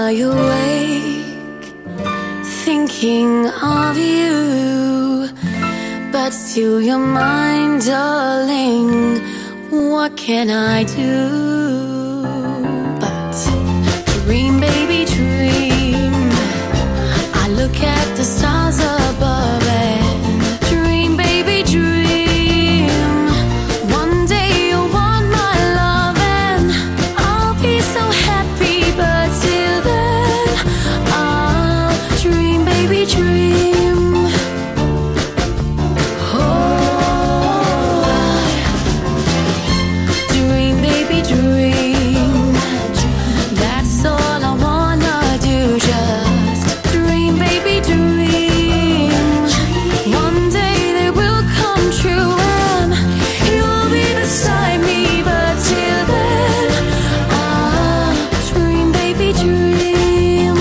lie awake, thinking of you, but still you're mine, darling. What can I do? But dream, baby, dream. I look at the stars above and dream, baby, dream. One day you'll want my love and I'll be so happy, but till then I'll dream, baby, dream. Dream, baby, dream. That's all I wanna do, just dream, baby, dream. One day they will come true and you'll be beside me, but till then I'll dream, baby, dream.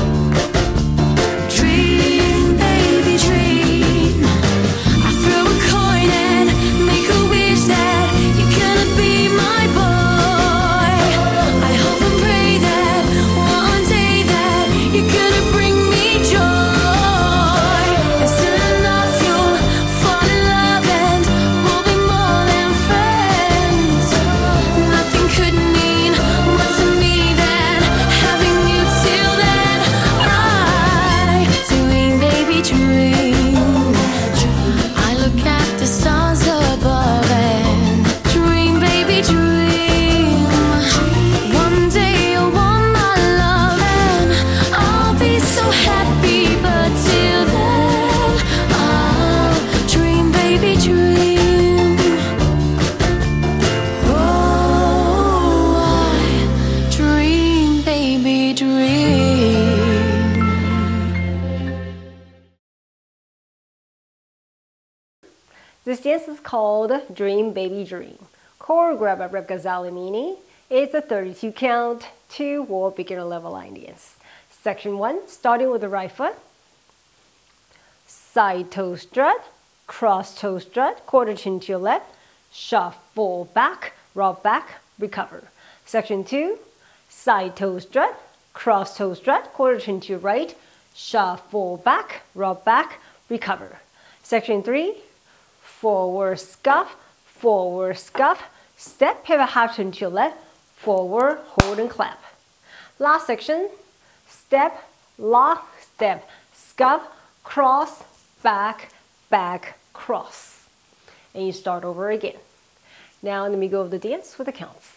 Dream, baby, dream. I throw a coin and make a wish that you're gonna be my boy. I hope and pray that one day that you're gonna bring me joy. And soon enough you'll fall in love and we'll be more than friends. Nothing could mean more to me than having you till then. I dream, baby, dream. I look at the stars above and dream, baby, dream. One day you'll want my love and I'll be so happy, but till then I'll dream, baby, dream. Oh, I dream, baby, dream. This dance is called Dream, Baby, Dream. Choreographed by Ghazali-Meaney. It's a 32 count, 2-wall beginner level line dance. Section 1, starting with the right foot. Side toe strut, cross toe strut, quarter chin to your left, shuffle back, rock back, recover. Section 2, side toe strut, cross toe strut, quarter chin to your right, shuffle back, rock back, recover. Section 3, forward scuff, step, pivot half turn to your left, forward, hold and clap. Last section, step, lock, step, scuff, cross, back, back, cross. And you start over again. Now let me go over the dance with the counts.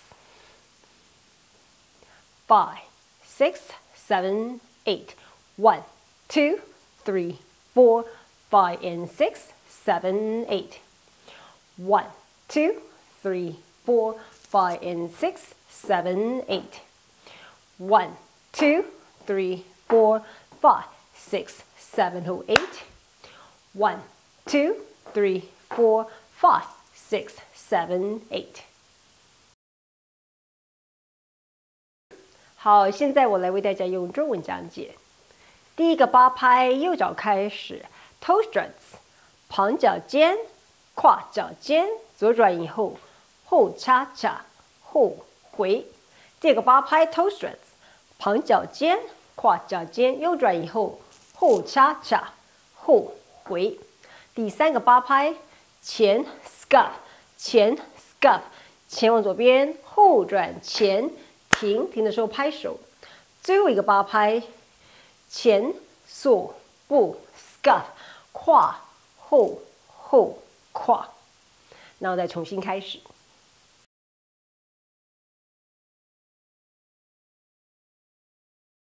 5, 6, 7, 8. 1, 2, 3, 4, 5, and 6, 7, 8. 1, 2, 3, 4, 5, and 6, 7, 8. 1, 2, 3, 4, 5, 6, 7, 8. 1, 2, 3, 4, 5, 6, 7, 8. 好，现在我来为大家用中文讲解。第一个八拍，右脚开始 ，toe struts， 旁脚尖，胯脚尖，左转以后，后叉叉，后回。第二个八拍 toe struts， 旁脚尖，胯脚尖，右转以后，后叉叉，后回。第三个八拍前 scuff， 前 scuff， 前往左边，后转前。停，停的时候拍手。最后一个八拍，前锁步 scuff， 胯后后胯。那我再重新开始。